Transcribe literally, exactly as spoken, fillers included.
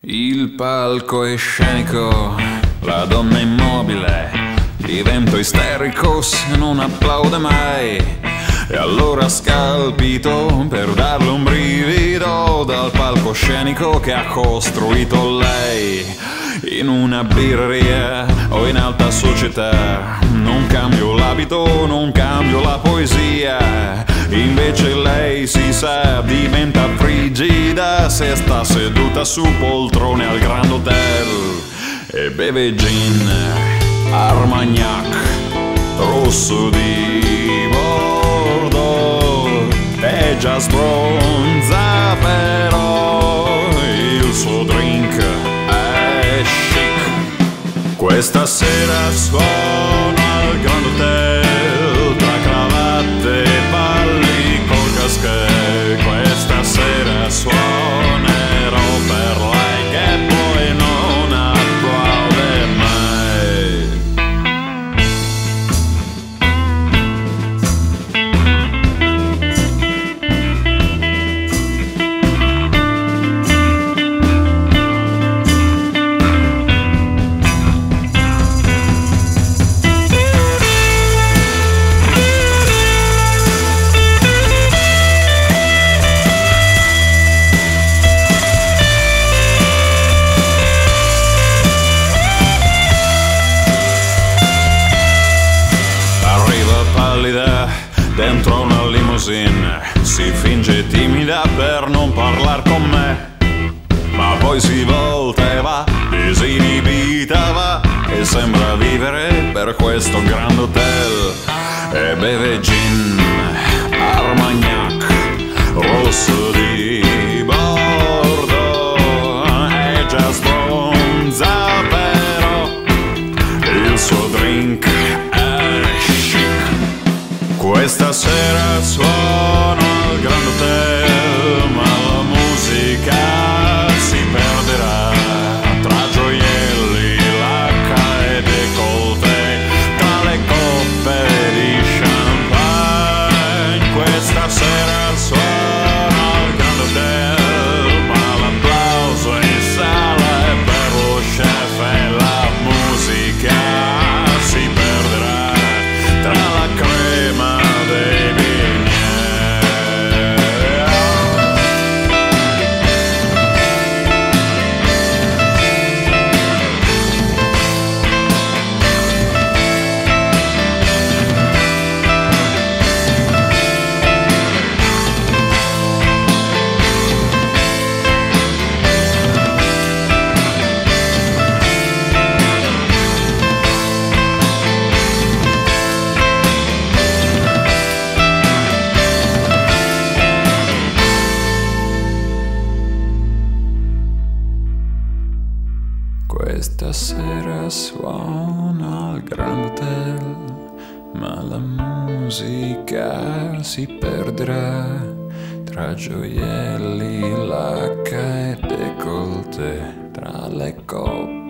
Il palco è scenico, la donna immobile, divento isterico se non applaude mai. E allora scalpito per darle un brivido dal palcoscenico che ha costruito lei. In una birreria o in alta società non cambio l'abito, non cambio la poesia. Invece lei, si sa, diventa frigida se sta seduta su poltrone al Grand Hotel e beve gin, Armagnac, rosso di Bordeaux, e già sbronza però il suo drink è chic. Questa sera suona al Grand Hotel tra cravatte e balli col casquet. Questa sera suonerò per lei che poi non applaude mai. Dentro una limousine si finge timida per non parlar con me, ma poi si volta e va, disinibita va, e sembra vivere per questo Grand Hotel e beve gin, Armagnac, rosso di Bordeaux, e già sbronza però il suo drink è chic. Questa sera suono al Grand Hotel, ma la musica si perderà tra gioielli, lacca e décolleté, tra le coppe di champagne. Questa sera suono al Grand Hotel, ma l'applauso è in sala e per lo chef e la musica si perderà tra la crema dei vigneti. Questa sera suona al Grand Hotel, ma la musica si perderà tra gioielli, lacca e décolleté, tra le coppe